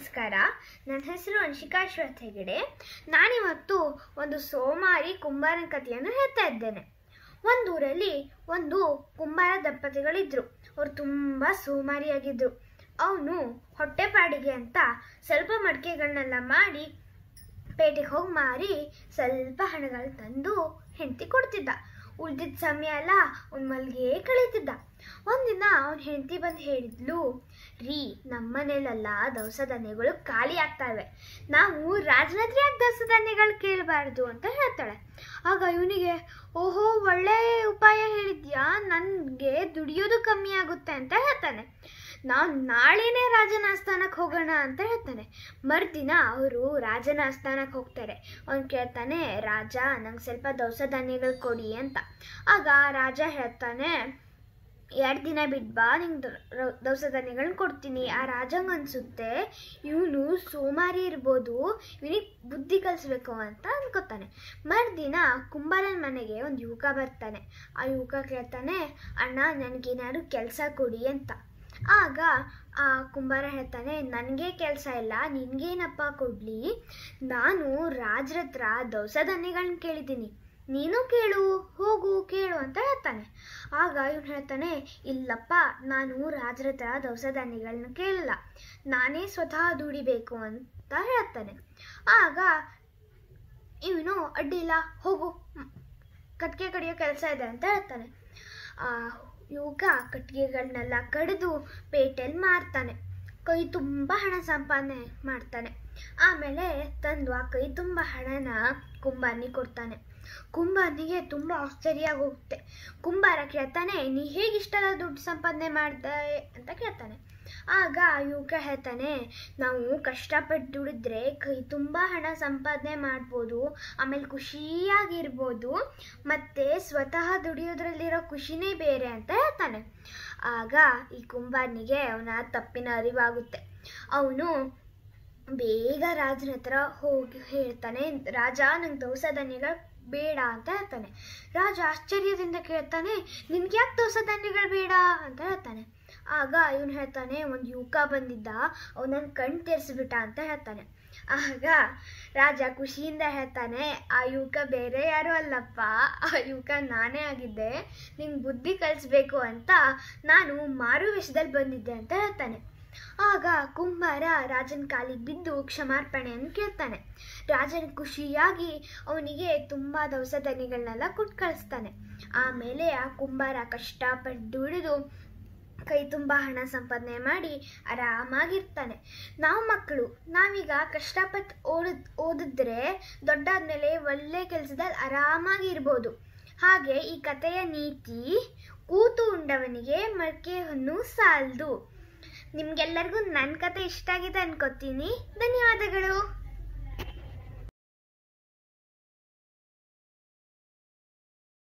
ನಮಸ್ಕಾರ. ನನ್ನ ಹೆಸರು ಅನ್ಶಿಕಾ ಅಶ್ವಥ್ ಹೆಗಡೆ. ನಾನಿವತ್ತು ಒಂದು ಸೋಮಾರಿ ಕುಂಬಾರನ ಕಥೆಯನ್ನು ಹೇಳ್ತಾ ಇದ್ದೇನೆ. ಒಂದೂರಲ್ಲಿ ಒಂದು ಕುಂಬಾರ ದಂಪತಿಗಳಿದ್ರು. ಅವರು ತುಂಬ ಸೋಮಾರಿಯಾಗಿದ್ರು. ಅವನು ಹೊಟ್ಟೆಪಾಡಿಗೆ ಅಂತ ಸ್ವಲ್ಪ ಮಡಿಕೆಗಳನ್ನೆಲ್ಲ ಮಾಡಿ ಪೇಟೆಗೆ ಹೋಗಿ ಮಾರಿ ಸ್ವಲ್ಪ ಹಣಗಳು ತಂದು ಹೆಂಡತಿ ಕೊಡ್ತಿದ್ದ. ಉಳಿದಿದ್ದ ಸಮಯ ಎಲ್ಲ ಅವ್ನ ಮಲ್ಗೆ ಕಳೀತಿದ್ದ. ಒಂದಿನ ಅವನ ಹೆಂಡತಿ ಬಂದು ಹೇಳಿದ್ಲು, ರೀ, ನಮ್ಮನೇಲೆಲ್ಲ ದವಸ ಧಾನ್ಯಗಳು ಖಾಲಿ ಆಗ್ತಾವೆ, ನಾವು ರಾಜನ ಹತ್ರ ಯಾಕೆ ದವಸ ಧಾನ್ಯಗಳು ಕೇಳಬಾರ್ದು ಅಂತ ಹೇಳ್ತಾಳೆ. ಆಗ ಇವನಿಗೆ, ಓಹೋ, ಒಳ್ಳೆ ಉಪಾಯ ಹೇಳಿದ್ಯಾ, ನನಗೆ ದುಡಿಯೋದು ಕಮ್ಮಿ ಆಗುತ್ತೆ ಅಂತ ಹೇಳ್ತಾನೆ. ನಾವು ನಾಳೆನೇ ರಾಜನ ಆಸ್ಥಾನಕ್ಕೆ ಹೋಗೋಣ ಅಂತ ಹೇಳ್ತಾನೆ. ಮರುದಿನ ಅವರು ರಾಜನ ಆಸ್ಥಾನಕ್ಕೆ ಹೋಗ್ತಾರೆ. ಅವನು ಕೇಳ್ತಾನೆ, ರಾಜ, ನಂಗೆ ಸ್ವಲ್ಪ ದವಸ ಧಾನ್ಯಗಳು ಕೊಡಿ ಅಂತ. ಆಗ ರಾಜ ಹೇಳ್ತಾನೆ, 2 ದಿನ ಬಿಟ್ಟು ಬಾ, ನಿಂಗೆ ದವಸ ಧಾನ್ಯಗಳನ್ನ ಕೊಡ್ತೀನಿ. ಆ ರಾಜಂಗೆ ಅನಿಸುತ್ತೆ ಇವನು ಸೋಮಾರಿ ಇರ್ಬೋದು, ಇವನಿಗೆ ಬುದ್ಧಿ ಕಲಿಸ್ಬೇಕು ಅಂತ ಅನ್ಕೋತಾನೆ. ಮರುದಿನ ಕುಂಬಾರನ ಮನೆಗೆ ಒಂದು ಯುವಕ ಬರ್ತಾನೆ. ಆ ಯುವಕ ಕೇಳ್ತಾನೆ, ಅಣ್ಣ, ನನಗೇನಾದ್ರು ಕೆಲಸ ಕೊಡಿ ಅಂತ. ಆಗ ಆ ಕುಂಬಾರ ಹೇಳ್ತಾನೆ, ನನಗೆ ಕೆಲಸ ಇಲ್ಲ, ನಿನಗೇನಪ್ಪ ಕೊಡಲಿ, ನಾನು ರಾಜರ ಹತ್ರ ದವಸ ಧಾನ್ಯಗಳನ್ನ ಕೇಳಿದ್ದೀನಿ, ನೀನು ಕೇಳು, ಹೋಗು ಕೇಳು ಅಂತ ಹೇಳ್ತಾನೆ. ಆಗ ಇವನು ಹೇಳ್ತಾನೆ, ಇಲ್ಲಪ್ಪ, ನಾನು ರಾಜರ ಹತ್ರ ದವಸ ಧಾನ್ಯಗಳನ್ನ ಕೇಳಲ್ಲ, ನಾನೇ ಸ್ವತಃ ದುಡಿಬೇಕು ಅಂತ ಹೇಳ್ತಾನೆ. ಆಗ ಇವನು, ಅಡ್ಡಿಲ್ಲ, ಹೋಗು, ಕಟ್ಟಿಗೆ ಕಡಿಯೋ ಕೆಲಸ ಇದೆ ಅಂತ ಹೇಳ್ತಾನೆ. ಯುವಕ ಕಟ್ಟಿಗೆಗಳನ್ನೆಲ್ಲ ಕಡಿದು ಪೇಟೆಯಲ್ಲಿ ಮಾರ್ತಾನೆ. ಕೈ ತುಂಬ ಹಣ ಸಂಪಾದನೆ ಮಾಡ್ತಾನೆ. ಆಮೇಲೆ ತಂದು ಆ ಕೈ ತುಂಬ ಹಣನ ಕುಂಬಾರನಿಗೆ ಕೊಡ್ತಾನೆ. ಕುಂಬಾರನಿಗೆ ತುಂಬ ಆಶ್ಚರ್ಯ ಆಗೋಗುತ್ತೆ. ಕುಂಬಾರ ಕೇಳ್ತಾನೆ, ನೀ ಹೇಗಿಷ್ಟೆಲ್ಲ ದುಡ್ಡು ಸಂಪಾದನೆ ಮಾಡ್ದೆ ಅಂತ ಕೇಳ್ತಾನೆ. ಆಗ ಯುವಕ ಹೇಳ್ತಾನೆ, ನಾವು ಕಷ್ಟಪಟ್ಟು ದುಡಿದ್ರೆ ಕೈ ತುಂಬ ಹಣ ಸಂಪಾದನೆ ಮಾಡ್ಬೋದು, ಆಮೇಲೆ ಖುಷಿಯಾಗಿರ್ಬೋದು, ಮತ್ತು ಸ್ವತಃ ದುಡಿಯೋದ್ರಲ್ಲಿರೋ ಖುಷಿನೇ ಬೇರೆ ಅಂತ ಹೇಳ್ತಾನೆ. ಆಗ ಈ ಕುಂಬಾರನಿಗೆ ಅವನ ತಪ್ಪಿನ ಅರಿವಾಗುತ್ತೆ. ಅವನು ಬೇಗ ರಾಜನ ಹತ್ರ ಹೋಗಿ ಹೇಳ್ತಾನೆ, ರಾಜ, ನಂಗೆ ದವಸ ಧಾನ್ಯಗಳು ಬೇಡ ಅಂತ ಹೇಳ್ತಾನೆ. ರಾಜ ಆಶ್ಚರ್ಯದಿಂದ ಕೇಳ್ತಾನೆ, ನಿನ್ಗೆ ಯಾಕೆ ದವಸ ಧಾನ್ಯಗಳು ಬೇಡ ಅಂತ ಹೇಳ್ತಾನೆ. ಆಗ ಇವನು ಹೇಳ್ತಾನೆ, ಒಂದು ಯುವಕ ಬಂದಿದ್ದ, ಅವನನ್ನು ಕಣ್ಣು ತೆರೆಸಿಬಿಟ್ಟ ಅಂತ ಹೇಳ್ತಾನೆ. ಆಗ ರಾಜ ಖುಷಿಯಿಂದ ಹೇಳ್ತಾನೆ, ಆ ಯುವಕ ಬೇರೆ ಯಾರೂ ಅಲ್ಲಪ್ಪ, ಆ ಯುವಕ ನಾನೇ ಆಗಿದ್ದೆ, ನಿಂಗೆ ಬುದ್ಧಿ ಕಲಿಸ್ಬೇಕು ಅಂತ ನಾನು ಮಾರು ವೇಷದಲ್ಲಿ ಬಂದಿದ್ದೆ ಅಂತ ಹೇಳ್ತಾನೆ. ಆಗ ಕುಂಬಾರ ರಾಜನ ಕಾಲಿಗೆ ಬಿದ್ದು ಕ್ಷಮಾರ್ಪಣೆಯನ್ನು ಕೇಳ್ತಾನೆ. ರಾಜನ ಖುಷಿಯಾಗಿ ಅವನಿಗೆ ತುಂಬ ದವಸ ಧಾನ್ಯಗಳನ್ನೆಲ್ಲ ಕೊಟ್ಟು ಕಳಿಸ್ತಾನೆ. ಆಮೇಲೆ ಆ ಕುಂಬಾರ ಕಷ್ಟಪಟ್ಟು ದುಡಿದು ಕೈ ತುಂಬ ಹಣ ಸಂಪಾದನೆ ಮಾಡಿ ಆರಾಮಾಗಿರ್ತಾನೆ. ನಾವು ಮಕ್ಕಳು, ನಾವೀಗ ಕಷ್ಟಪಟ್ಟು ಓದಿದ್ರೆ ದೊಡ್ಡಾದ್ಮೇಲೆ ಒಳ್ಳೆ ಕೆಲಸದಲ್ಲಿ ಆರಾಮಾಗಿರ್ಬೋದು. ಹಾಗೆ ಈ ಕಥೆಯ ನೀತಿ, ಕೂತು ಉಂಡವನಿಗೆ ಮಡಕೆ ಹೊನ್ನು ಸಾಲದು. ನಿಮ್ಗೆಲ್ಲರಿಗೂ ನನ್ನ ಕತೆ ಇಷ್ಟ ಆಗಿದೆ ಅನ್ಕೋತೀನಿ. ಧನ್ಯವಾದಗಳು.